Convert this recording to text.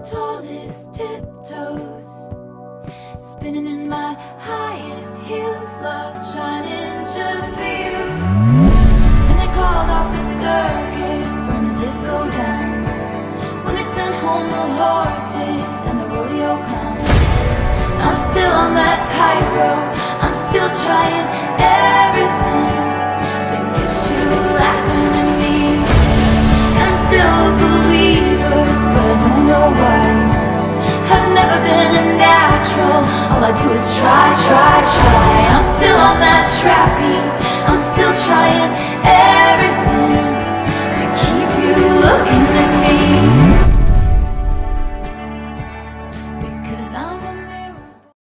tallest tiptoes, spinning in my highest heels, love shining just for you. And they called off the circus, burned the disco down, when they sent home the horses and the rodeo clowns. I'm still on that tightrope, I'm still trying everything to get you laughing at me. I'm still a believer, but I don't know why. I've never been a natural, all I do is try.